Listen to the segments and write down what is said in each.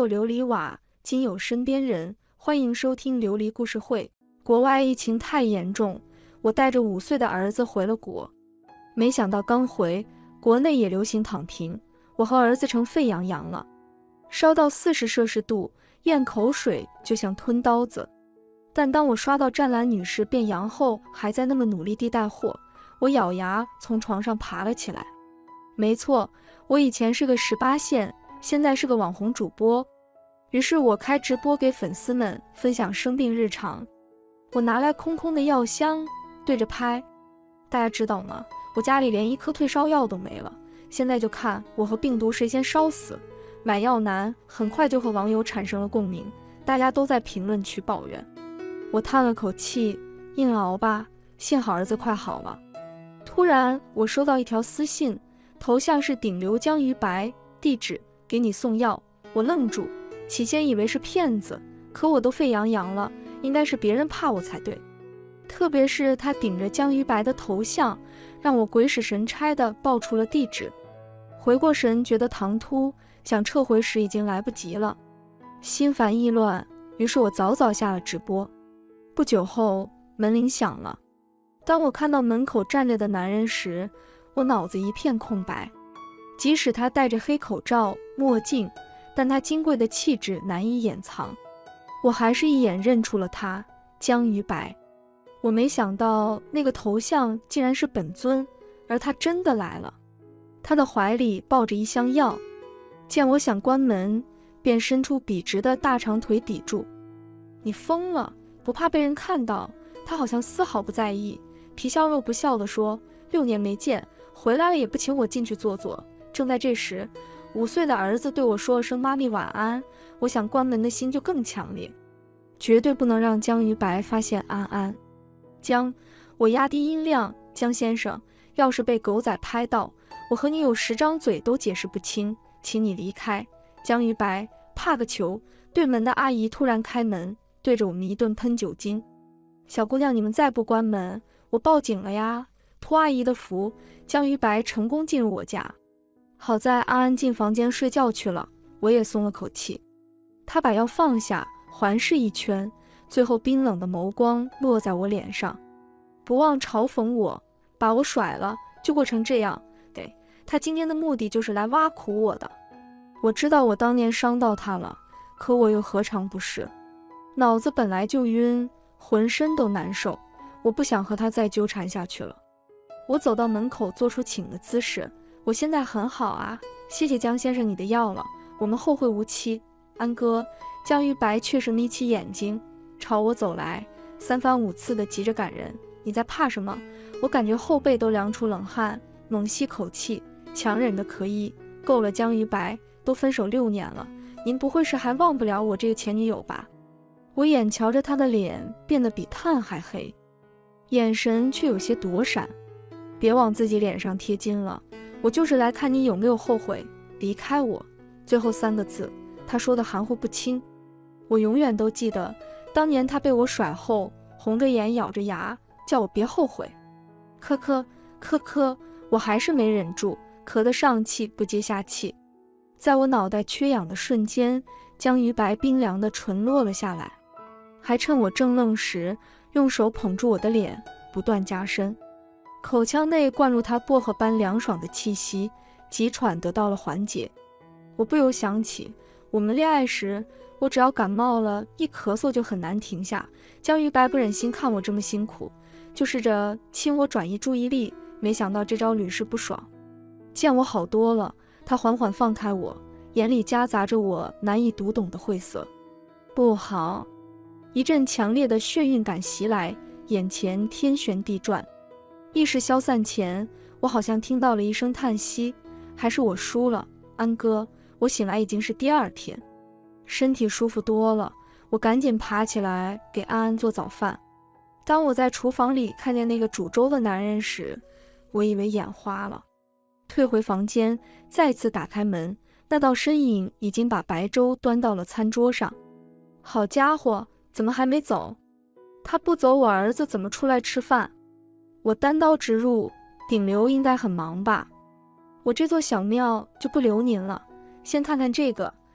有琉璃瓦，今有身边人。欢迎收听琉璃故事会。国外疫情太严重，我带着5岁的儿子回了国。没想到刚回，国内也流行躺平，我和儿子成沸羊羊了，烧到40摄氏度，咽口水就像吞刀子。但当我刷到湛蓝女士变阳后还在那么努力地带货，我咬牙从床上爬了起来。没错，我以前是个18线，现在是个网红主播。于是我开直播给粉丝们分享生病日常。我拿来空空的药箱对着拍，大家知道吗？我家里连1颗退烧药都没了，现在就看我和病毒谁先烧死。买药难，很快就和网友产生了共鸣，大家都在评论区抱怨。我叹了口气，硬熬吧，幸好儿子快好了。突然我收到一条私信，头像是顶流江鱼白，地址给你送药。我愣住，起先以为是骗子，可我都沸羊羊了，应该是别人怕我才对。特别是他顶着江鱼白的头像，让我鬼使神差地报出了地址。回过神觉得唐突，想撤回时已经来不及了，心烦意乱，于是我早早下了直播。不久后门铃响了，当我看到门口站着的男人时，我脑子一片空白。即使他戴着黑口罩、墨镜，但他金贵的气质难以掩藏，我还是一眼认出了他，江鱼白。我没想到那个头像竟然是本尊，而他真的来了。他的怀里抱着一箱药，见我想关门，便伸出笔直的大长腿抵住。你疯了，不怕被人看到？他好像丝毫不在意，皮笑肉不笑地说：6年没见，回来了也不请我进去坐坐。正在这时，5岁的儿子对我说了声妈咪晚安，我想关门的心就更强烈，绝对不能让江鱼白发现安安。江，我压低音量，江先生，要是被狗仔拍到，我和你有10张嘴都解释不清，请你离开。江鱼白，怕个球！对门的阿姨突然开门，对着我们一顿喷酒精。小姑娘，你们再不关门，我报警了呀！托阿姨的福，江鱼白成功进入我家。好在安安进房间睡觉去了，我也松了口气。他把药放下，环视一圈，最后冰冷的眸光落在我脸上，不忘嘲讽我，把我甩了就过成这样。对，他今天的目的就是来挖苦我的。我知道我当年伤到他了，可我又何尝不是？脑子本来就晕，浑身都难受，我不想和他再纠缠下去了。我走到门口，做出请的姿势。我现在很好啊，谢谢江先生你的药了，我们后会无期。安哥，江鱼白确实眯起眼睛朝我走来，3番5次的急着赶人。你在怕什么？我感觉后背都凉出冷汗，猛吸口气，强忍着咳意。够了，江鱼白，都分手6年了，您不会是还忘不了我这个前女友吧？我眼瞧着他的脸变得比炭还黑，眼神却有些躲闪。别往自己脸上贴金了，我就是来看你有没有后悔离开我。最后3个字，他说的含糊不清。我永远都记得，当年他被我甩后，红着眼咬着牙叫我别后悔。咳咳咳咳，我还是没忍住，咳得上气不接下气。在我脑袋缺氧的瞬间，江鱼白冰凉的唇落了下来，还趁我正愣时，用手捧住我的脸，不断加深。口腔内灌入他薄荷般凉爽的气息，急喘得到了缓解。我不由想起，我们恋爱时，我只要感冒了，一咳嗽就很难停下。江鱼白不忍心看我这么辛苦，就试着亲我转移注意力，没想到这招屡试不爽。见我好多了，他缓缓放开我，眼里夹杂着我难以读懂的晦涩。不好！一阵强烈的眩晕感袭来，眼前天旋地转。意识消散前，我好像听到了一声叹息，还是我输了，安哥。我醒来已经是第2天，身体舒服多了，我赶紧爬起来给安安做早饭。当我在厨房里看见那个煮粥的男人时，我以为眼花了。退回房间，再次打开门，那道身影已经把白粥端到了餐桌上。好家伙，怎么还没走？他不走，我儿子怎么出来吃饭？我单刀直入，顶流应该很忙吧？我这座小庙就不留您了，先看看这个。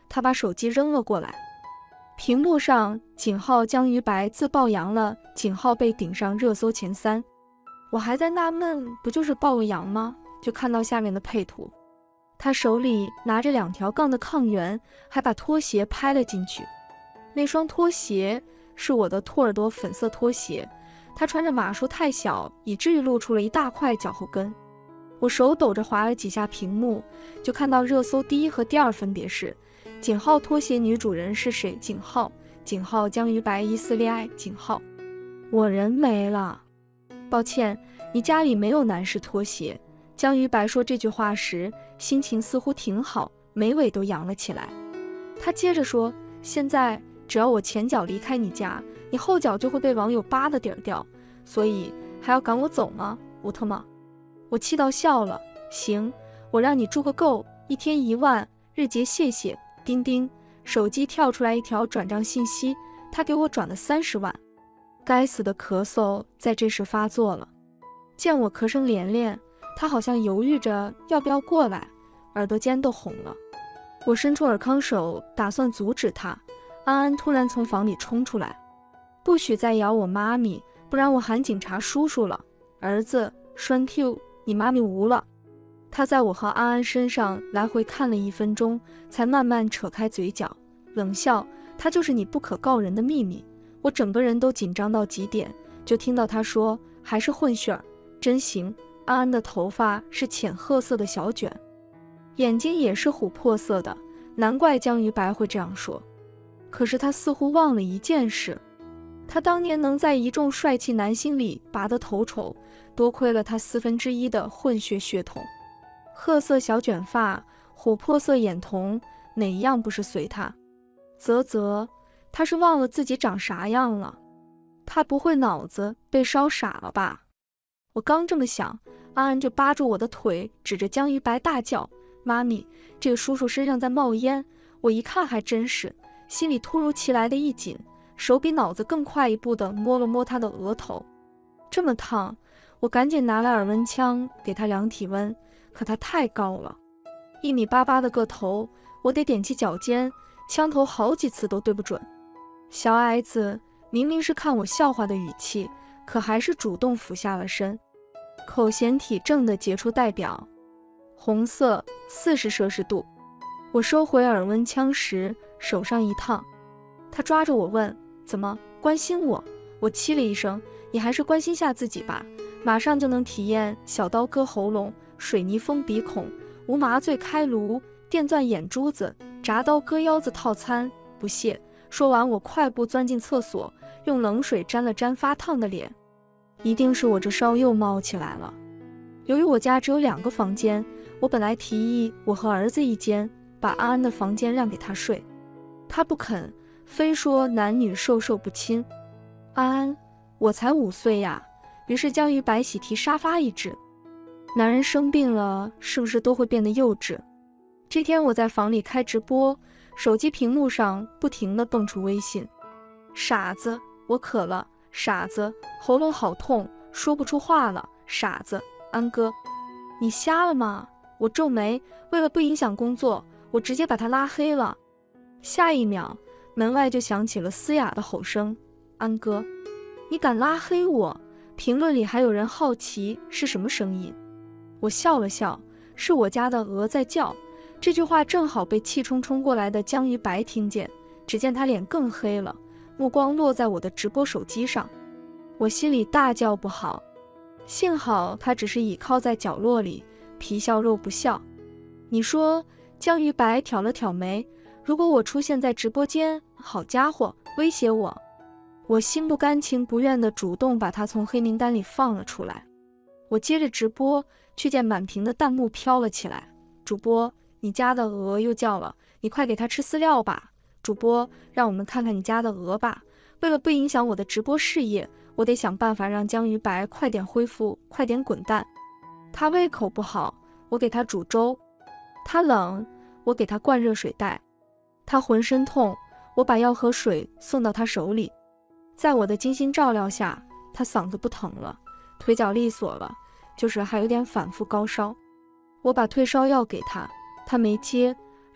他把手机扔了过来，屏幕上井号江于白自爆阳了，井号被顶上热搜前3。我还在纳闷，不就是爆个阳吗？就看到下面的配图，他手里拿着2条杠的抗原，还把拖鞋拍了进去。那双拖鞋是我的托尔多粉色拖鞋，他穿着码数太小，以至于露出了一大块脚后跟。我手抖着滑了几下屏幕，就看到热搜第1和第2分别是井号拖鞋女主人是谁？井号江于白疑似恋爱。井号我人没了，抱歉，你家里没有男士拖鞋。江于白说这句话时，心情似乎挺好，眉尾都扬了起来。他接着说，现在只要我前脚离开你家，你后脚就会被网友扒的底儿掉，所以还要赶我走吗？乌特吗？我气到笑了。行，我让你住个够，1天1万，日结谢谢。叮叮，手机跳出来一条转账信息，他给我转了30万。该死的咳嗽在这时发作了，见我咳声连连，他好像犹豫着要不要过来，耳朵尖都红了。我伸出尔康手打算阻止他，安安突然从房里冲出来，不许再咬我妈咪，不然我喊警察叔叔了。儿子栓 Q， 你妈咪无了。他在我和安安身上来回看了1分钟，才慢慢扯开嘴角，冷笑，他就是你不可告人的秘密。我整个人都紧张到极点，就听到他说，还是混血儿，真行。安安的头发是浅褐色的小卷，眼睛也是琥珀色的，难怪江于白会这样说。可是他似乎忘了一件事，他当年能在一众帅气男星里拔得头筹，多亏了他1/4的混血血统。褐色小卷发，琥珀色眼瞳，哪一样不是随他？他是忘了自己长啥样了。他不会脑子被烧傻了吧？我刚这么想，安安就扒住我的腿，指着江于白大叫，妈咪，这个叔叔身上在冒烟。我一看还真是，心里突如其来的一紧，手比脑子更快一步地摸了摸他的额头。这么烫，我赶紧拿来耳温枪给他量体温，可他太高了，1.88米的个头，我得踮起脚尖，枪头好几次都对不准。小矮子明明是看我笑话的语气，可还是主动俯下了身。口嫌体正的杰出代表，红色40摄氏度。我收回耳温枪时手上一烫，他抓着我问，怎么关心我？我气了一声，你还是关心下自己吧，马上就能体验小刀割喉咙，水泥封鼻孔，无麻醉开颅，电钻眼珠子，铡刀割腰子套餐。不屑。说完，我快步钻进厕所，用冷水沾了沾发烫的脸。一定是我这烧又冒起来了。由于我家只有2个房间，我本来提议我和儿子一间，把安安的房间让给他睡，他不肯，非说男女授受不亲。安安，我才5岁呀。于是江于白喜提沙发一指。男人生病了，是不是都会变得幼稚？这天我在房里开直播，手机屏幕上不停地蹦出微信，傻子，我渴了，傻子，喉咙好痛，说不出话了，傻子，安哥，你瞎了吗？我皱眉，为了不影响工作，我直接把他拉黑了。下一秒，门外就响起了嘶哑的吼声，安哥，你敢拉黑我？评论里还有人好奇是什么声音。我笑了笑，是我家的鹅在叫。这句话正好被气冲冲过来的江于白听见，只见他脸更黑了，目光落在我的直播手机上。我心里大叫不好，幸好他只是倚靠在角落里，皮笑肉不笑。你说，江于白挑了挑眉，如果我出现在直播间，好家伙，威胁我。我心不甘情不愿地主动把他从黑名单里放了出来。我接着直播，却见满屏的弹幕飘了起来，主播，你家的鹅又叫了，你快给它吃饲料吧。主播，让我们看看你家的鹅吧。为了不影响我的直播事业，我得想办法让江于白快点恢复，快点滚蛋。他胃口不好，我给他煮粥；他冷，我给他灌热水袋；他浑身痛，我把药和水送到他手里。在我的精心照料下，他嗓子不疼了，腿脚利索了，就是还有点反复高烧。我把退烧药给他，他没接，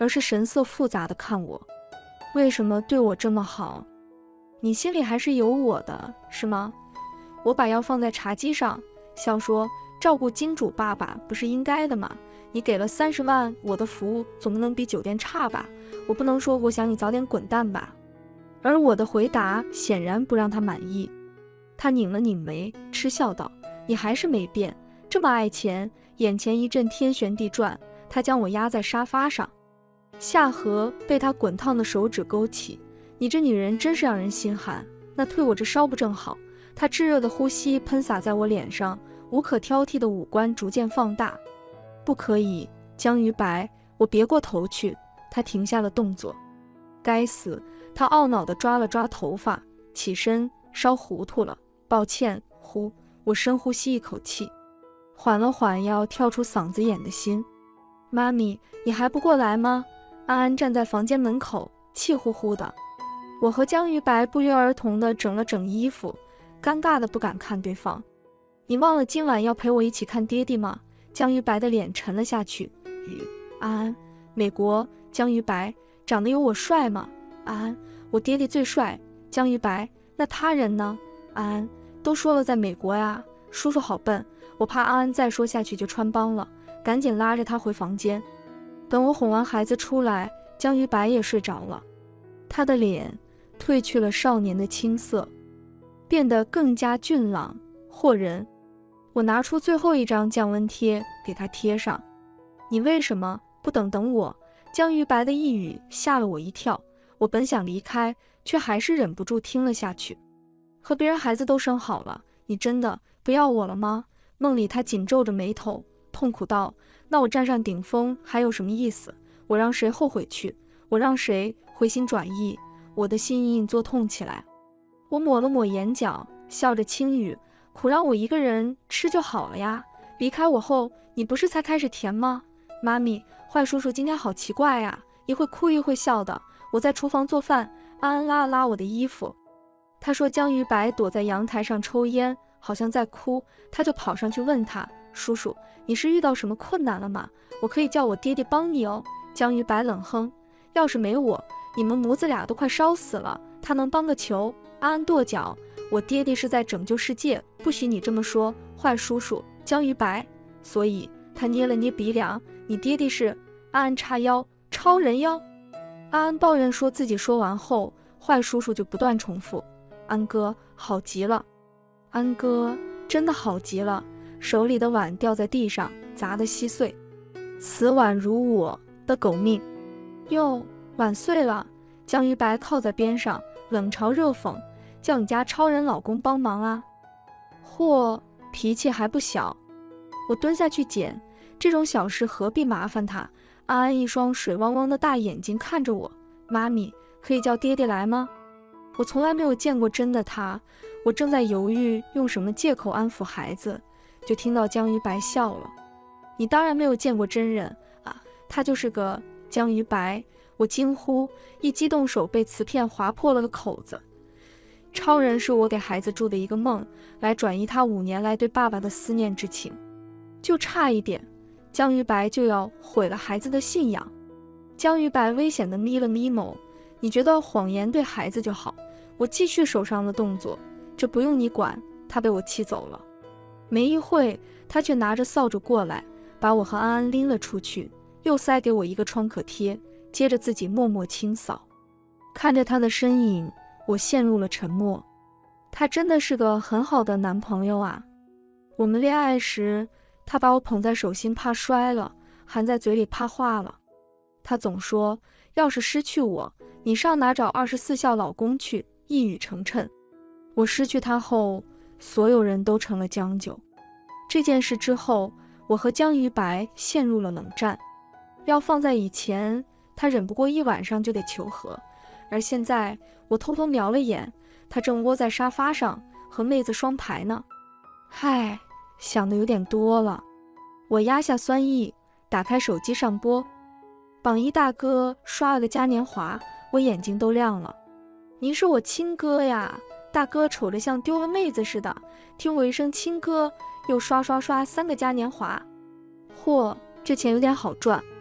而是神色复杂的看我。为什么对我这么好？你心里还是有我的，是吗？我把药放在茶几上，笑说，照顾金主爸爸不是应该的吗？你给了30万，我的服务总不能比酒店差吧？我不能说我想你早点滚蛋吧？而我的回答显然不让他满意。他拧了拧眉，嗤笑道，你还是没变，这么爱钱。眼前一阵天旋地转，他将我压在沙发上，下颌被他滚烫的手指勾起。你这女人真是让人心寒，那退我这烧不正好？他炙热的呼吸喷洒在我脸上，无可挑剔的五官逐渐放大。不可以，江于白，我别过头去。他停下了动作。该死，他懊恼地抓了抓头发，起身，烧糊涂了，抱歉。呼，我深呼吸一口气，缓了缓要跳出嗓子眼的心。妈咪，你还不过来吗？安安站在房间门口，气呼呼的。我和江于白不约而同地整了整衣服，尴尬的不敢看对方。你忘了今晚要陪我一起看爹地吗？江于白的脸沉了下去。安安，美国。江于白，长得有我帅吗？安安，我爹地最帅。江于白，那他人呢？安安，都说了在美国呀。叔叔好笨，我怕安安再说下去就穿帮了，赶紧拉着他回房间。等我哄完孩子出来，江于白也睡着了，他的脸褪去了少年的青涩，变得更加俊朗惑人。我拿出最后一张降温贴给他贴上。你为什么不等我？江于白的一语吓了我一跳，我本想离开，却还是忍不住听了下去。和别人孩子都生好了，你真的不要我了吗？梦里他紧皱着眉头，痛苦道，那我站上顶峰还有什么意思？我让谁后悔去？我让谁回心转意？我的心隐隐作痛起来。我抹了抹眼角，笑着轻语，苦让我一个人吃就好了呀。离开我后，你不是才开始甜吗？妈咪，坏叔叔今天好奇怪呀，一会哭一会笑的。我在厨房做饭，安安拉了拉我的衣服。他说江于白躲在阳台上抽烟，好像在哭，他就跑上去问他，叔叔，你是遇到什么困难了吗？我可以叫我爹爹帮你哦。江于白冷哼，要是没我，你们母子俩都快烧死了，他能帮个球？安安跺脚，我爹爹是在拯救世界，不许你这么说，坏叔叔。江于白，所以他捏了捏鼻梁，你爹爹是？安安叉腰，超人妖。安安抱怨说自己说完后，坏叔叔就不断重复，安哥好极了，安哥真的好极了。手里的碗掉在地上，砸得稀碎。此碗如我的狗命。哟，碗碎了。江于白靠在边上，冷嘲热讽，叫你家超人老公帮忙啊？嚯，脾气还不小。我蹲下去捡，这种小事何必麻烦他？安安一双水汪汪的大眼睛看着我，妈咪，可以叫爹爹来吗？我从来没有见过真的他，我正在犹豫用什么借口安抚孩子，就听到江于白笑了。你当然没有见过真人啊，他就是个江于白。我惊呼，一激动手被瓷片划破了个口子。超人是我给孩子筑的一个梦，来转移他5年来对爸爸的思念之情，就差一点，江于白就要毁了孩子的信仰。江于白危险地眯了眯眸，你觉得谎言对孩子就好？我继续手上的动作，这不用你管。他被我气走了。没一会，他却拿着扫帚过来，把我和安安拎了出去，又塞给我一个创可贴，接着自己默默清扫。看着他的身影，我陷入了沉默。他真的是个很好的男朋友啊。我们恋爱时，他把我捧在手心怕摔了，含在嘴里怕化了。他总说，要是失去我，你上哪找24孝老公去？一语成谶。我失去他后，所有人都成了将就。这件事之后，我和江于白陷入了冷战。要放在以前，他忍不过一晚上就得求和，而现在我偷偷瞄了眼，他正窝在沙发上和妹子双排呢。嗨，想的有点多了。我压下酸意，打开手机上播，榜一大哥刷了个嘉年华，我眼睛都亮了。您是我亲哥呀！大哥瞅着像丢了妹子似的，听我一声亲哥，又刷3个嘉年华。嚯，这钱有点好赚。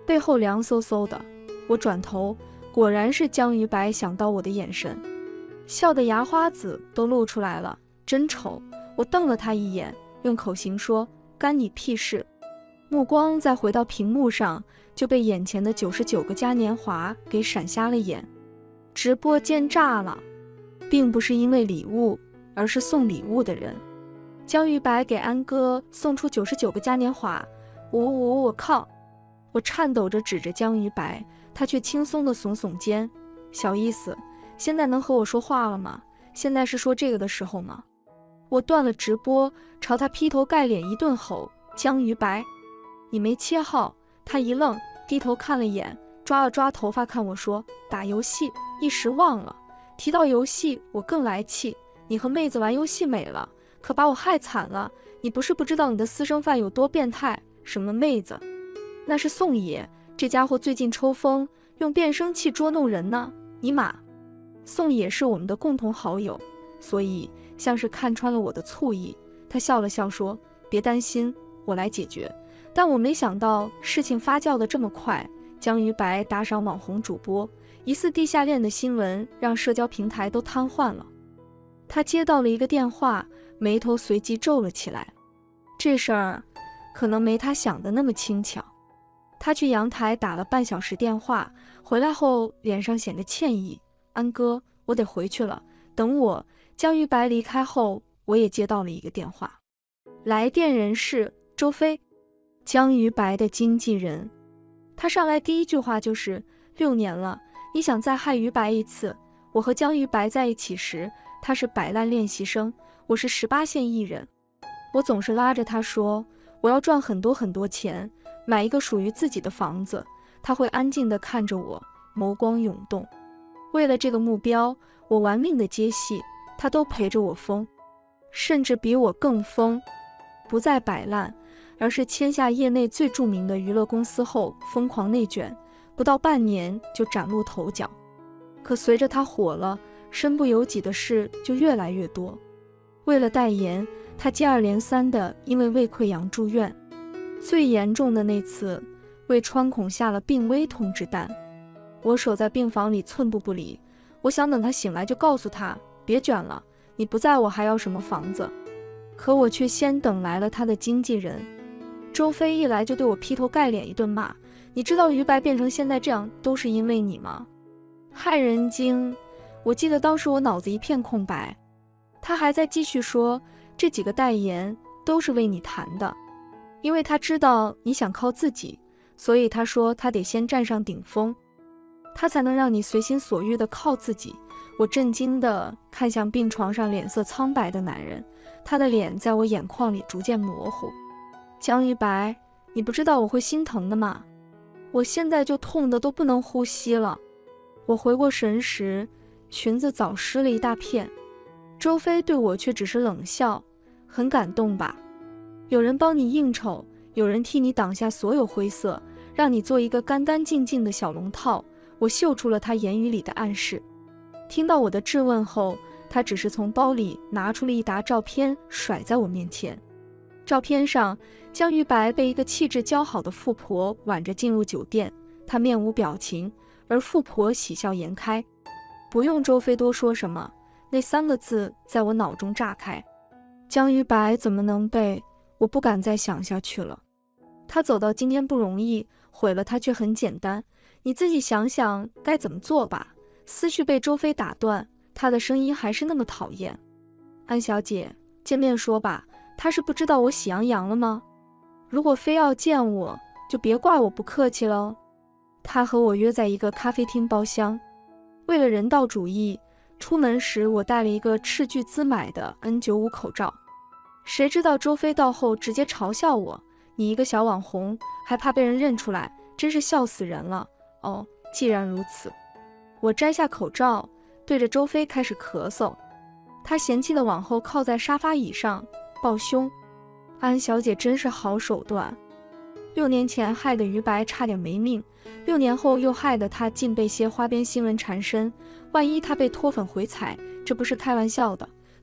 背后凉飕飕的。我转头，果然是江于白想到我的眼神，笑得牙花子都露出来了，真丑。我瞪了他一眼，用口型说：“干你屁事。”目光再回到屏幕上，就被眼前的99个嘉年华给闪瞎了眼。直播间炸了，并不是因为礼物，而是送礼物的人。江于白给安哥送出99个嘉年华，我靠！我颤抖着指着江于白，他却轻松地耸耸肩：“小意思，现在能和我说话了吗？现在是说这个的时候吗？”我断了直播，朝他劈头盖脸一顿吼：“江于白，你没切号！”他一愣，低头看了眼，抓了抓头发看我说：“打游戏，一时忘了。”提到游戏，我更来气：“你和妹子玩游戏美了，可把我害惨了。你不是不知道你的私生饭有多变态？什么妹子？那是宋野，这家伙最近抽风，用变声器捉弄人呢。尼玛！”宋野是我们的共同好友，所以像是看穿了我的醋意，他笑了笑说：“别担心，我来解决。”但我没想到事情发酵的这么快。江于白打赏网红主播，疑似地下恋的新闻让社交平台都瘫痪了。他接到了一个电话，眉头随即皱了起来。这事儿可能没他想的那么轻巧。他去阳台打了半小时电话，回来后脸上显着歉意：“安哥，我得回去了，等我。”江于白离开后，我也接到了一个电话，来电人是周飞，江于白的经纪人。他上来第一句话就是：“6年了，你想再害于白一次？”我和江于白在一起时，他是摆烂练习生，我是18线艺人。我总是拉着他说：“我要赚很多很多钱，买一个属于自己的房子。”他会安静地看着我，眸光涌动。为了这个目标，我玩命的接戏，他都陪着我疯，甚至比我更疯。不再摆烂，而是签下业内最著名的娱乐公司后疯狂内卷，不到半年就崭露头角。可随着他火了，身不由己的事就越来越多。为了代言，他接二连三的因为胃溃疡住院，最严重的那次，胃穿孔下了病危通知单。我守在病房里寸步不离，我想等他醒来就告诉他：“别卷了，你不在我还要什么房子？”可我却先等来了他的经纪人周飞，一来就对我劈头盖脸一顿骂：“你知道于白变成现在这样都是因为你吗？害人精！”我记得当时我脑子一片空白。他还在继续说：“这几个代言都是为你谈的，因为他知道你想靠自己，所以他说他得先站上顶峰，他才能让你随心所欲的靠自己。”我震惊地看向病床上脸色苍白的男人，他的脸在我眼眶里逐渐模糊。“江于白，你不知道我会心疼的吗？我现在就痛得都不能呼吸了。”我回过神时，裙子早湿了一大片。周飞对我却只是冷笑：“很感动吧？有人帮你应酬，有人替你挡下所有灰色，让你做一个干干净净的小龙套。”我嗅出了他言语里的暗示。听到我的质问后，他只是从包里拿出了一沓照片甩在我面前。照片上，江于白被一个气质姣好的富婆挽着进入酒店，她面无表情，而富婆喜笑颜开。不用周飞多说什么，那3个字在我脑中炸开：江于白怎么能被……我不敢再想下去了。他走到今天不容易，毁了他却很简单。你自己想想该怎么做吧。思绪被周飞打断，他的声音还是那么讨厌：“安小姐，见面说吧。他是不知道我喜羊羊了吗？如果非要见我，就别怪我不客气了。”他和我约在一个咖啡厅包厢。为了人道主义，出门时我带了一个斥巨资买的 N95 口罩。谁知道周飞到后直接嘲笑我：“你一个小网红，还怕被人认出来，真是笑死人了。”哦，既然如此。我摘下口罩，对着周飞开始咳嗽。他嫌弃地往后靠在沙发椅上，抱胸：“安小姐真是好手段。6年前害得于白差点没命，6年后又害得他竟被些花边新闻缠身。万一他被脱粉回踩，这不是开玩笑的。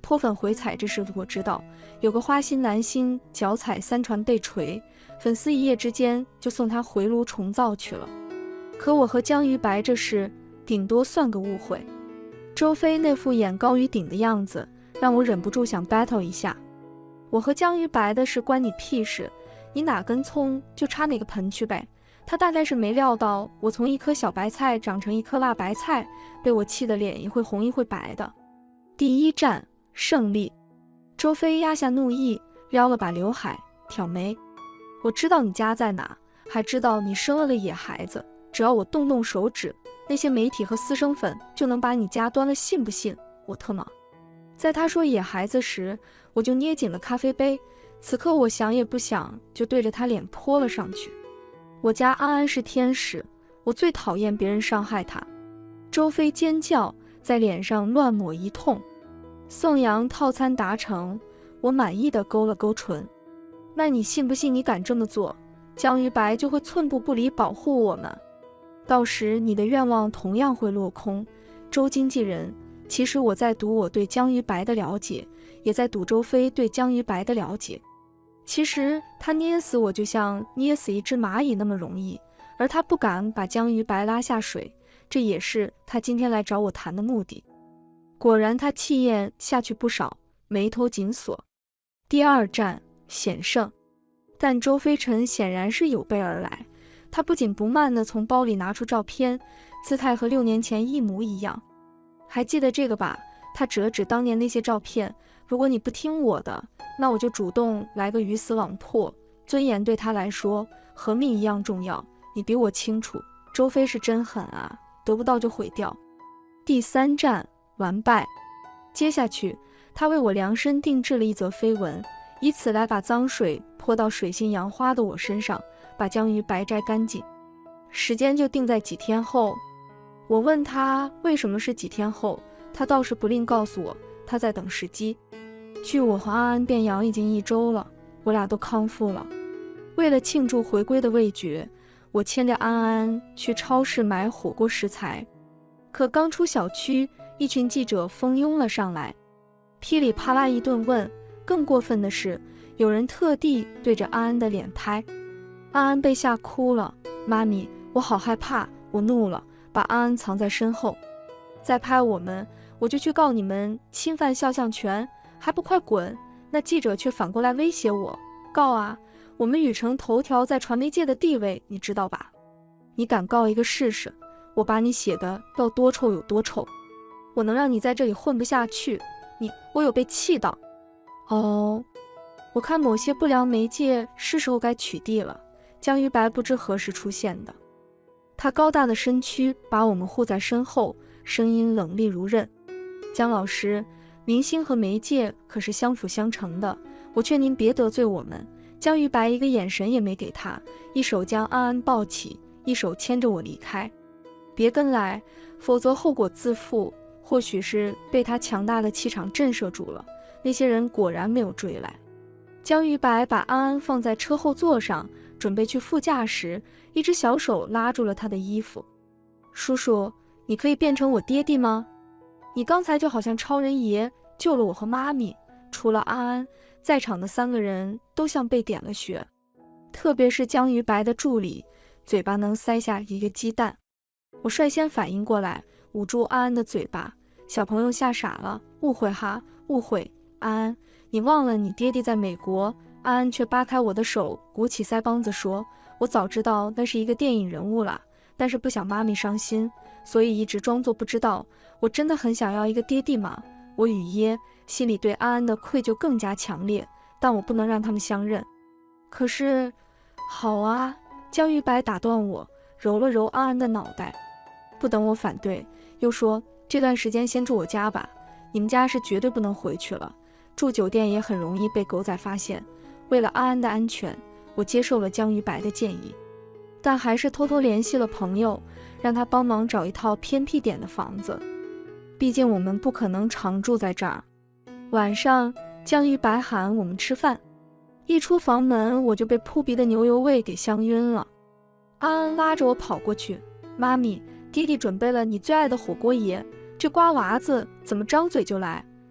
泼粉回踩这事我知道，有个花心男星脚踩3船被锤，粉丝一夜之间就送他回炉重造去了。可我和江于白这事顶多算个误会。周飞那副眼高于顶的样子，让我忍不住想 battle 一下。我和江于白的事关你屁事，你哪根葱就插哪个盆去呗。他大概是没料到我从一颗小白菜长成一颗辣白菜，被我气得脸一会红一会白的。第一战胜利。周飞压下怒意，撩了把刘海，挑眉。我知道你家在哪，还知道你生了个野孩子，只要我动动手指，那些媒体和私生粉就能把你家端了，信不信？我特么。在他说野孩子时，我就捏紧了咖啡杯，此刻我想也不想就对着他脸泼了上去。我家安安是天使，我最讨厌别人伤害他。周飞尖叫，在脸上乱抹一通。宋阳套餐达成，我满意的勾了勾唇。那你信不信你敢这么做，江于白就会寸步不离保护我们？到时你的愿望同样会落空。周经纪人，其实我在赌我对江于白的了解，也在赌周飞对江于白的了解。其实他捏死我就像捏死一只蚂蚁那么容易，而他不敢把江于白拉下水，这也是他今天来找我谈的目的。果然他气焰下去不少，眉头紧锁。第二战险胜，但周飞尘显然是有备而来。他不紧不慢地从包里拿出照片，姿态和6年前一模一样。还记得这个吧？他指了指当年那些照片。如果你不听我的，那我就主动来个鱼死网破。尊严对他来说和命一样重要，你比我清楚。周飞是真狠啊，得不到就毁掉。第三战完败。接下去他为我量身定制了一则绯闻，以此来把脏水泼到水性杨花的我身上，把江于白摘干净。时间就定在几天后。我问他为什么是几天后，他倒是不吝告诉我他在等时机。距我和安安变阳已经1周了，我俩都康复了。为了庆祝回归的味觉，我牵着安安去超市买火锅食材。可刚出小区，一群记者蜂拥了上来，噼里啪啦一顿问。更过分的是，有人特地对着安安的脸拍。安安被吓哭了，妈咪，我好害怕。我怒了，把安安藏在身后。再拍我们，我就去告你们侵犯肖像权，还不快滚！那记者却反过来威胁我，告啊，我们雨城头条在传媒界的地位你知道吧？你敢告一个试试，我把你写的要多臭有多臭，我能让你在这里混不下去。我有被气到。哦，我看某些不良媒介是时候该取缔了。江于白不知何时出现的，他高大的身躯把我们护在身后，声音冷厉如刃。江老师，明星和媒介可是相辅相成的，我劝您别得罪我们。江于白一个眼神也没给他，一手将安安抱起，一手牵着我离开。别跟来，否则后果自负。或许是被他强大的气场震慑住了，那些人果然没有追来。江于白把安安放在车后座上，准备去副驾时，一只小手拉住了他的衣服。叔叔，你可以变成我爹地吗？你刚才就好像超人爷，救了我和妈咪。除了安安，在场的3个人都像被点了穴，特别是江于白的助理，嘴巴能塞下一个鸡蛋。我率先反应过来，捂住安安的嘴巴。小朋友吓傻了，误会哈，误会。安安，你忘了你爹地在美国？安安却扒开我的手，鼓起腮帮子说，我早知道那是一个电影人物了，但是不想妈咪伤心，所以一直装作不知道。我真的很想要一个爹地吗？我语噎，心里对安安的愧疚更加强烈，但我不能让他们相认。可是，好啊，江于白打断我，揉了揉安安的脑袋。不等我反对，又说，这段时间先住我家吧，你们家是绝对不能回去了，住酒店也很容易被狗仔发现。为了安安的安全，我接受了江于白的建议，但还是偷偷联系了朋友，让他帮忙找一套偏僻点的房子。毕竟我们不可能常住在这儿。晚上，江于白喊我们吃饭，一出房门我就被扑鼻的牛油味给香晕了。安安拉着我跑过去，妈咪，爹地准备了你最爱的火锅爷，这瓜娃子怎么张嘴就来？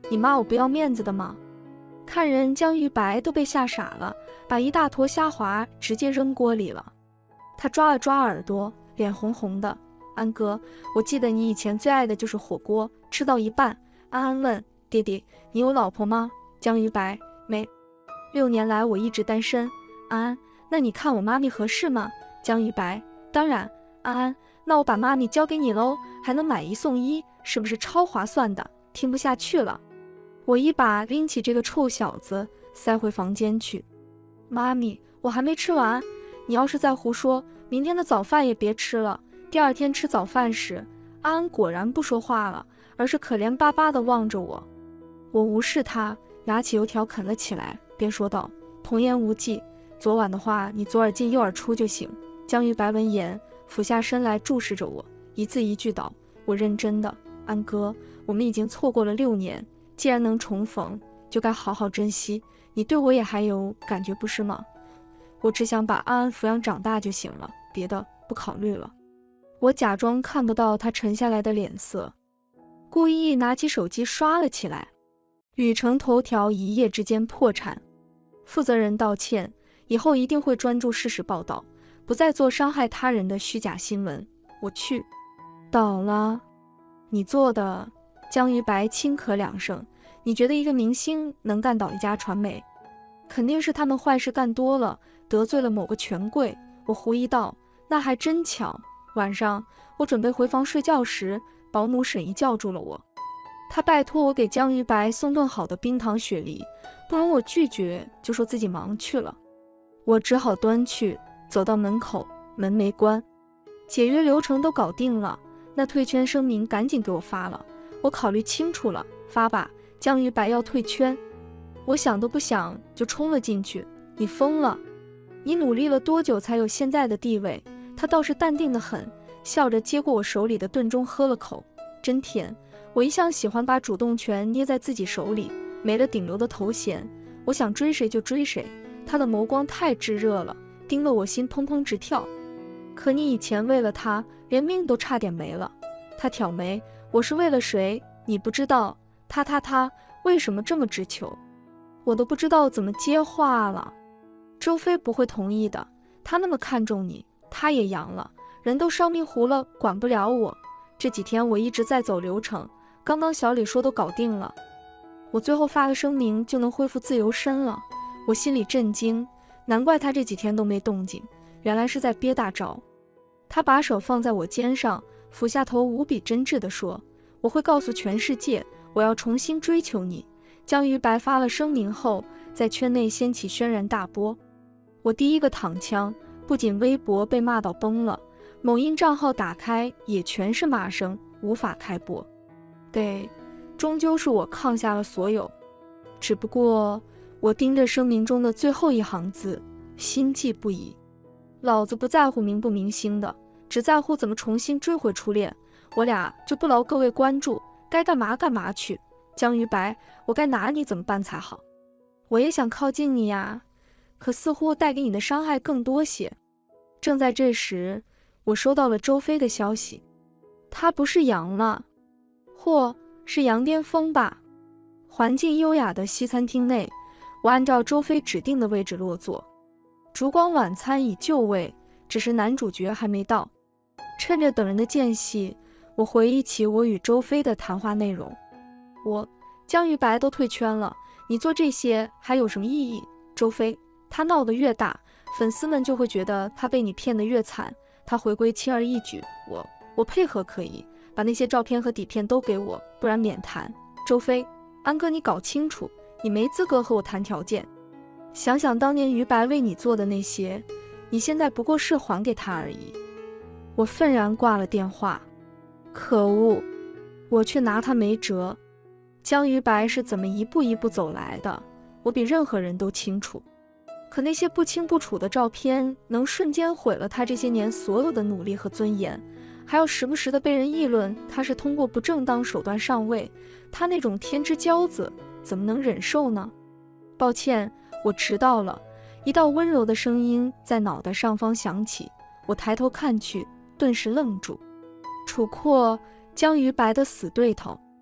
你骂我不要面子的吗？看人江玉白都被吓傻了，把一大坨虾滑直接扔锅里了。他抓了抓耳朵，脸红红的。安哥，我记得你以前最爱的就是火锅，吃到一半，安安问爹爹，你有老婆吗？江玉白，没，6年来我一直单身。安安，那你看我妈咪合适吗？江玉白，当然。安安，那我把妈咪交给你喽，还能买1送1，是不是超划算的？听不下去了，我一把拎起这个臭小子，塞回房间去。妈咪，我还没吃完，你要是再胡说，明天的早饭也别吃了。第2天吃早饭时，安安果然不说话了，而是可怜巴巴地望着我。我无视他，拿起油条啃了起来，便说道：童言无忌，昨晚的话你左耳进右耳出就行。江玉白闻言，俯下身来注视着我，一字一句道：我认真的，安哥，我们已经错过了6年，既然能重逢，就该好好珍惜。你对我也还有感觉不是吗？我只想把安安抚养长大就行了，别的不考虑了。我假装看不到他沉下来的脸色，故意拿起手机刷了起来。雨城头条一夜之间破产，负责人道歉，以后一定会专注事实报道，不再做伤害他人的虚假新闻。我去，倒了。你做的。江玉白轻咳2声，你觉得一个明星能干倒一家传媒？肯定是他们坏事干多了，得罪了某个权贵。我狐疑道，那还真巧。晚上我准备回房睡觉时，保姆沈怡叫住了我，她拜托我给江玉白送炖好的冰糖雪梨，不容我拒绝，就说自己忙去了。我只好端去，走到门口，门没关。解约流程都搞定了，那退圈声明赶紧给我发了。我考虑清楚了，发吧，江玉白要退圈。我想都不想就冲了进去。你疯了？你努力了多久才有现在的地位？他倒是淡定得很，笑着接过我手里的炖盅喝了口，真甜。我一向喜欢把主动权捏在自己手里，没了顶流的头衔，我想追谁就追谁。他的眸光太炙热了，盯了我心砰砰直跳。可你以前为了他连命都差点没了。他挑眉，我是为了谁？你不知道。他为什么这么直球？我都不知道怎么接话了。周飞不会同意的，他那么看重你，他也阳了，人都烧迷糊了，管不了我。这几天我一直在走流程，刚刚小李说都搞定了，我最后发个声明就能恢复自由身了。我心里震惊，难怪他这几天都没动静，原来是在憋大招。他把手放在我肩上，俯下头无比真挚地说，我会告诉全世界，我要重新追求你。江玉白发了声明后，在圈内掀起轩然大波。我第一个躺枪，不仅微博被骂到崩了，某音账号打开也全是骂声，无法开播。对，终究是我抗下了所有。只不过我盯着声明中的最后一行字，心悸不已。老子不在乎明不明星的，只在乎怎么重新追回初恋。我俩就不劳各位关注，该干嘛干嘛去。江玉白，我该拿你怎么办才好？我也想靠近你呀，可似乎带给你的伤害更多些。正在这时，我收到了周飞的消息，他不是阳了，或是羊癫疯吧。环境优雅的西餐厅内，我按照周飞指定的位置落座，烛光晚餐已就位，只是男主角还没到。趁着等人的间隙，我回忆起我与周飞的谈话内容。江玉白都退圈了，你做这些还有什么意义？周飞，他闹得越大，粉丝们就会觉得他被你骗得越惨。他回归轻而易举，我配合可以，把那些照片和底片都给我，不然免谈。周飞，安哥，你搞清楚，你没资格和我谈条件。想想当年于白为你做的那些，你现在不过是还给他而已。我愤然挂了电话。可恶，我却拿他没辙。江于白是怎么一步一步走来的，我比任何人都清楚。可那些不清不楚的照片，能瞬间毁了他这些年所有的努力和尊严，还要时不时的被人议论他是通过不正当手段上位，他那种天之骄子怎么能忍受呢？抱歉，我迟到了。一道温柔的声音在脑袋上方响起，我抬头看去，顿时愣住。楚阔，江于白的死对头。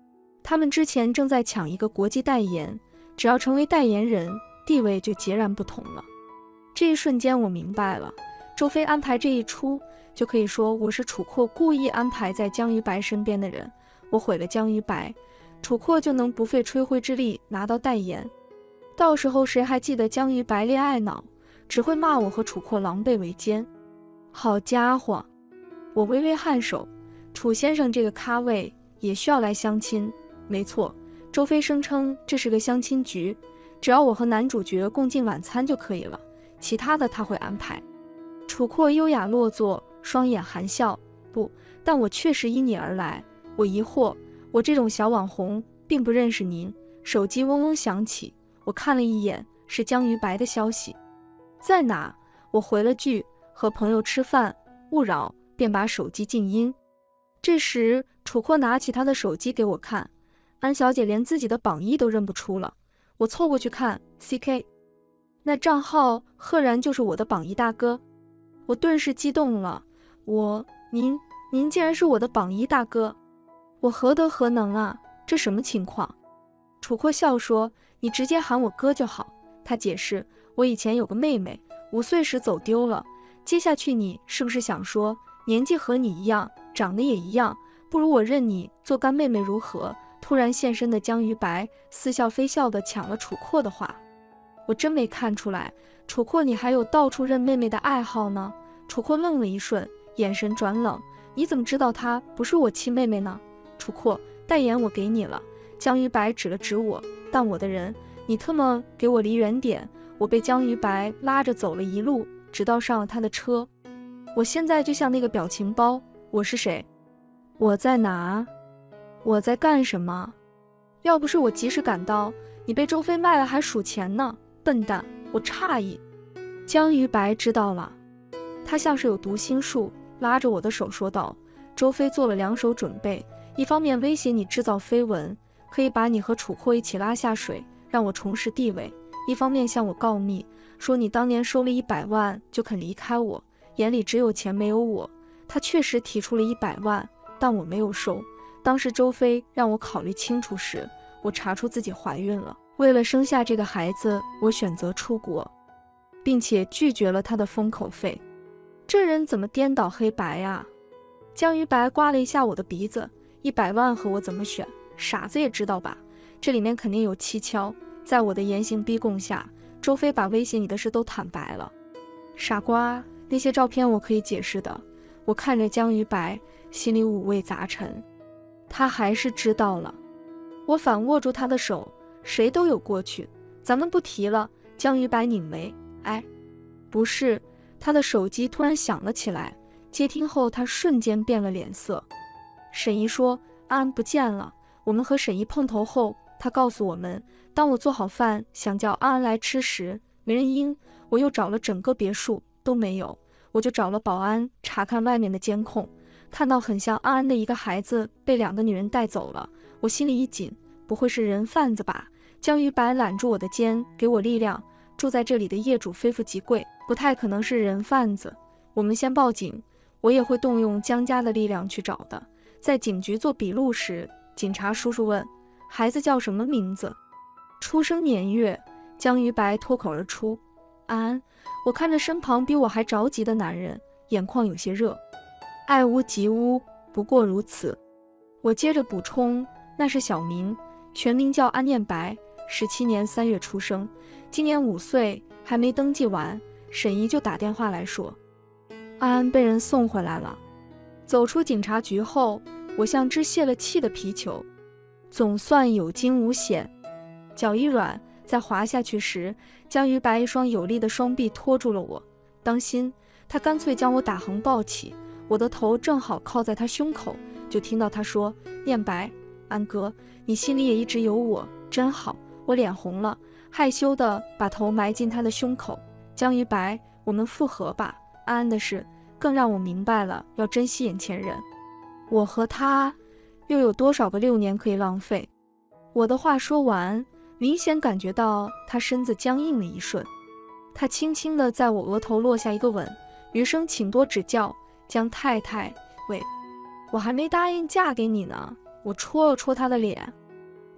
他们之前正在抢一个国际代言，只要成为代言人，地位就截然不同了。这一瞬间我明白了，周飞安排这一出，就可以说我是楚阔故意安排在江于白身边的人。我毁了江于白，楚阔就能不费吹灰之力拿到代言。到时候谁还记得江于白恋爱脑，只会骂我和楚阔狼狈为奸。好家伙，我微微颔首，楚先生这个咖位也需要来相亲。没错，周飞声称这是个相亲局，只要我和男主角共进晚餐就可以了，其他的他会安排。楚阔优雅落座，双眼含笑，不，但我确实因你而来。我疑惑，我这种小网红并不认识您。手机嗡嗡响起，我看了一眼，是江于白的消息。在哪？我回了句和朋友吃饭，勿扰，便把手机静音。这时楚阔拿起他的手机给我看，安小姐连自己的榜一都认不出了。我凑过去看 CK， 那账号赫然就是我的榜一大哥。我顿时激动了，您竟然是我的榜一大哥，我何德何能啊？这什么情况？楚阔笑说，你直接喊我哥就好。他解释，我以前有个妹妹，5岁时走丢了。接下去你是不是想说，年纪和你一样，长得也一样，不如我认你做干妹妹如何？突然现身的江于白似笑非笑地抢了楚阔的话。我真没看出来，楚阔你还有到处认妹妹的爱好呢。楚阔愣了一瞬，眼神转冷，你怎么知道她不是我亲妹妹呢？楚阔，代言我给你了。江于白指了指我，但我的人，你特么给我离远点。我被江于白拉着走了一路，直到上了他的车。我现在就像那个表情包，我是谁？我在哪？我在干什么？要不是我及时赶到，你被周飞卖了还数钱呢，笨蛋！我诧异。江于白知道了，他像是有读心术，拉着我的手说道，周飞做了2手准备，一方面威胁你制造绯闻，可以把你和楚阔一起拉下水，让我重拾地位，一方面向我告密，说你当年收了100万就肯离开我，眼里只有钱没有我。他确实提出了100万，但我没有收。当时周飞让我考虑清楚时，我查出自己怀孕了，为了生下这个孩子，我选择出国，并且拒绝了他的封口费。这人怎么颠倒黑白啊？江于白刮了一下我的鼻子，100万和我怎么选？傻子也知道吧，这里面肯定有蹊跷。在我的严刑逼供下，周飞把威胁你的事都坦白了。傻瓜，那些照片我可以解释的。我看着江于白，心里五味杂陈。他还是知道了。我反握住他的手，谁都有过去，咱们不提了。江于白拧眉，哎，不是。他的手机突然响了起来，接听后他瞬间变了脸色。沈姨说安安不见了。我们和沈姨碰头后，他告诉我们，当我做好饭想叫安安来吃时，没人应。我又找了整个别墅都没有，我就找了保安查看外面的监控，看到很像安安的一个孩子被2个女人带走了。我心里一紧，不会是人贩子吧？江于白揽住我的肩，给我力量。住在这里的业主非富即贵，不太可能是人贩子。我们先报警，我也会动用江家的力量去找的。在警局做笔录时，警察叔叔问孩子叫什么名字，出生年月。江于白脱口而出，安安。我看着身旁比我还着急的男人，眼眶有些热。爱屋及乌，不过如此。我接着补充，那是小名，全名叫安念白，17年3月出生，今年5岁，还没登记完。沈姨就打电话来说，安安被人送回来了。走出警察局后，我像只泄了气的皮球，总算有惊无险。脚一软，在滑下去时，江于白一双有力的双臂拖住了我。当心！他干脆将我打横抱起，我的头正好靠在他胸口，就听到他说，念白，安哥，你心里也一直有我，真好。我脸红了，害羞地把头埋进他的胸口。江于白，我们复合吧。安安的事更让我明白了要珍惜眼前人。我和他又有多少个6年可以浪费？我的话说完，明显感觉到他身子僵硬了一瞬。他轻轻地在我额头落下一个吻，余生请多指教，江太太。喂，我还没答应嫁给你呢。我戳了戳他的脸。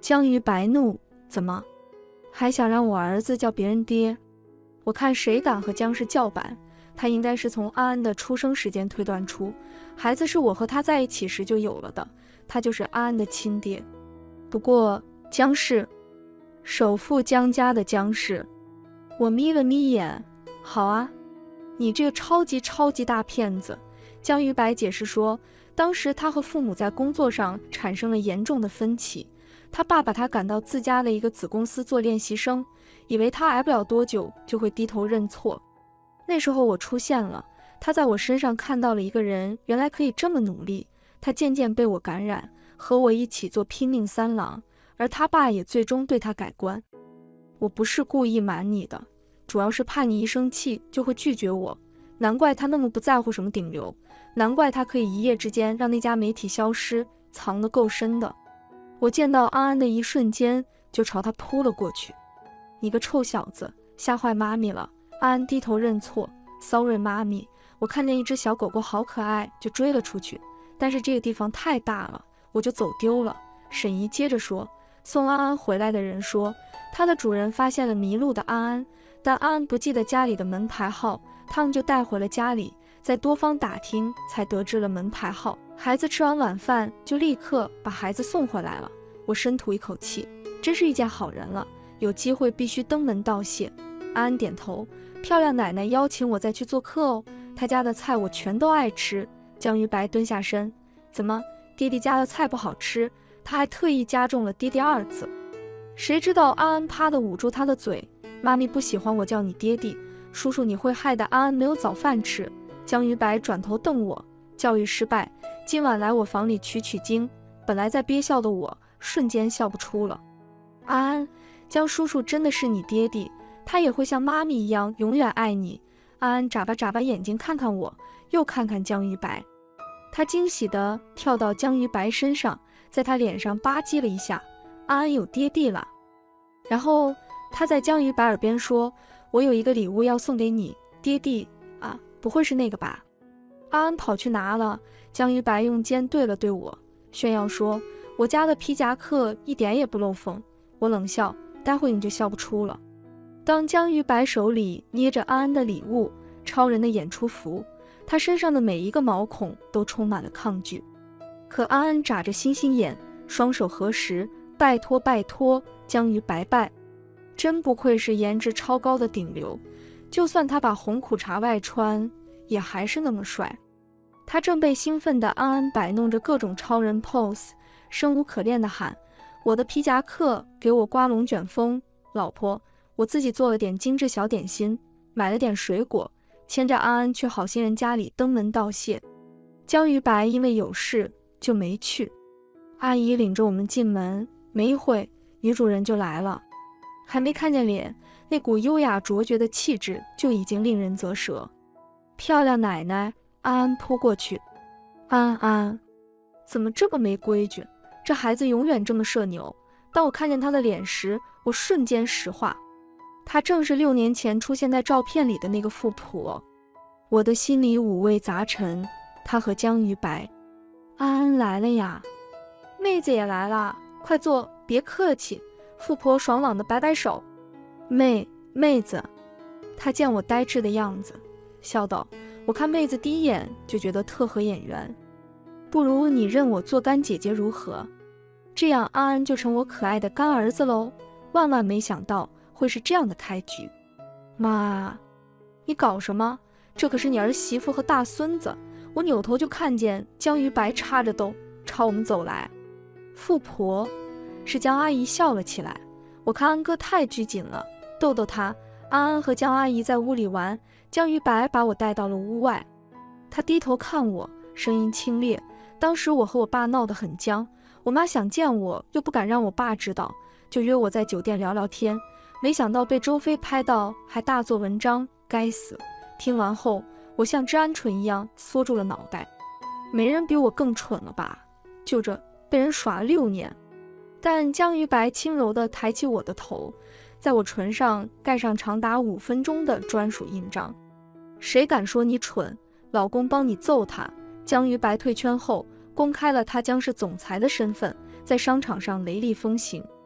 江于白怒：怎么还想让我儿子叫别人爹？我看谁敢和江氏叫板，他应该是从安安的出生时间推断出，孩子是我和他在一起时就有了的，他就是安安的亲爹。不过江氏，首富江家的江氏。我眯了眯眼，好啊，你这个超级大骗子。江于白解释说，当时他和父母在工作上产生了严重的分歧，他爸把他赶到自家的一个子公司做练习生，以为他挨不了多久就会低头认错。那时候我出现了，他在我身上看到了一个人原来可以这么努力，他渐渐被我感染，和我一起做拼命三郎，而他爸也最终对他改观。我不是故意瞒你的，主要是怕你一生气就会拒绝我，难怪他那么不在乎什么顶流，难怪他可以一夜之间让那家媒体消失，藏得够深的。我见到安安的一瞬间就朝他扑了过去。你个臭小子，吓坏妈咪了。安安低头认错 ，Sorry 妈咪，我看见一只小狗狗好可爱，就追了出去，但是这个地方太大了，我就走丢了。沈姨接着说，送安安回来的人说，它的主人发现了迷路的安安，但安安不记得家里的门牌号，他们就带回了家里，在多方打听才得知了门牌号。孩子吃完晚饭就立刻把孩子送回来了。我深吐一口气，真是遇见好人了，有机会必须登门道谢。安安点头，漂亮奶奶邀请我再去做客哦，她家的菜我全都爱吃。江于白蹲下身，怎么爹地家的菜不好吃？他还特意加重了爹地二字。谁知道安安啪地捂住他的嘴，妈咪不喜欢我叫你爹地，叔叔你会害得安安没有早饭吃。江于白转头瞪我，教育失败，今晚来我房里取经。本来在憋笑的我瞬间笑不出了。安安，江叔叔真的是你爹地，他也会像妈咪一样永远爱你。安安眨巴眼睛看看我，又看看江于白，他惊喜地跳到江于白身上，在他脸上吧唧了一下，安安有爹地了。然后他在江于白耳边说，我有一个礼物要送给你，爹地啊，不会是那个吧？安安跑去拿了，江于白用肩对了对我，炫耀说，我家的皮夹克一点也不漏风。我冷笑，待会你就笑不出了。当江于白手里捏着安安的礼物，超人的演出服，他身上的每一个毛孔都充满了抗拒。可安安眨着星星眼，双手合十，拜托，江于白拜。真不愧是颜值超高的顶流，就算他把红裤衩外穿，也还是那么帅。他正被兴奋的安安摆弄着各种超人 pose， 生无可恋地喊，我的皮夹克给我刮龙卷风，老婆，我自己做了点精致小点心，买了点水果，牵着安安去好心人家里登门道谢。江于白因为有事就没去。阿姨领着我们进门，没一会女主人就来了，还没看见脸，那股优雅卓绝的气质就已经令人啧舌。漂亮奶奶，安安扑过去。安安，怎么这么没规矩？这孩子永远这么社牛。当我看见他的脸时，我瞬间石化，他正是6年前出现在照片里的那个富婆。我的心里五味杂陈，他和江于白。安安来了呀，妹子也来了，快坐，别客气。富婆爽朗的摆摆手，妹子。她见我呆滞的样子，笑道，我看妹子第一眼就觉得特合眼缘，不如你认我做干姐姐如何？这样安安就成我可爱的干儿子喽。万万没想到会是这样的开局。妈，你搞什么？这可是你儿媳妇和大孙子。我扭头就看见江于白插着兜朝我们走来。富婆，是江阿姨笑了起来。我看安哥太拘谨了，逗逗他。安安和江阿姨在屋里玩，江于白把我带到了屋外。他低头看我，声音清冽。当时我和我爸闹得很僵，我妈想见我又不敢让我爸知道，就约我在酒店聊聊天，没想到被周飞拍到，还大做文章，该死。听完后，我像只鹌鹑一样缩住了脑袋。没人比我更蠢了吧？就这被人耍了6年。但江于白轻柔地抬起我的头，在我唇上盖上长达5分钟的专属印章。谁敢说你蠢，老公帮你揍他。江于白退圈后，公开了他将是总裁的身份，在商场上雷厉风行。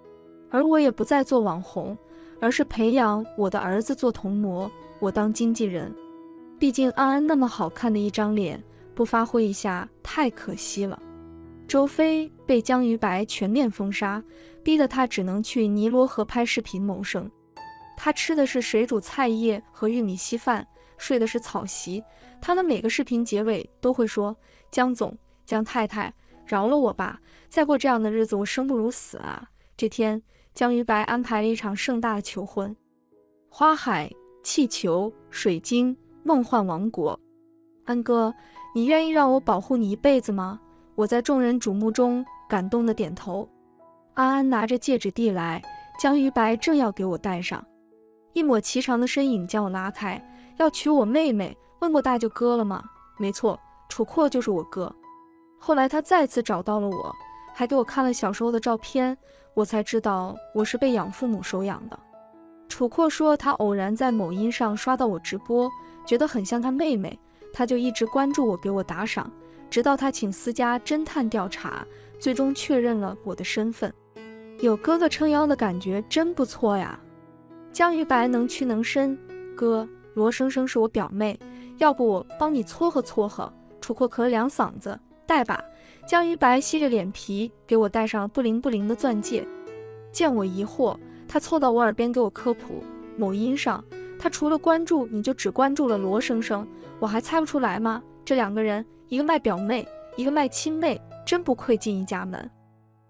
而我也不再做网红，而是培养我的儿子做童模，我当经纪人。毕竟安安那么好看的一张脸，不发挥一下太可惜了。周飞被江于白全面封杀，逼得他只能去尼罗河拍视频谋生。他吃的是水煮菜叶和玉米稀饭，睡的是草席。他的每个视频结尾都会说：“江总、江太太，饶了我吧，再过这样的日子，我生不如死啊！”这天，江于白安排了一场盛大的求婚，花海、气球、水晶、梦幻王国。安哥，你愿意让我保护你一辈子吗？我在众人瞩目中感动的点头。安安拿着戒指递来，江于白正要给我戴上，一抹颀长的身影将我拉开。要娶我妹妹，问过大舅哥了吗？没错，楚阔就是我哥。后来他再次找到了我，还给我看了小时候的照片，我才知道我是被养父母收养的。楚阔说他偶然在某音上刷到我直播，觉得很像他妹妹，他就一直关注我，给我打赏，直到他请私家侦探调查，最终确认了我的身份。有哥哥撑腰的感觉真不错呀。江于白能屈能伸，哥，罗生生是我表妹，要不我帮你撮合撮合。楚阔咳了两嗓子，戴吧。江于白吸着脸皮给我戴上了不灵不灵的钻戒。见我疑惑，他凑到我耳边给我科普，某音上他除了关注你就只关注了罗生生，我还猜不出来吗？这两个人，一个卖表妹，一个卖亲妹，真不愧进一家门。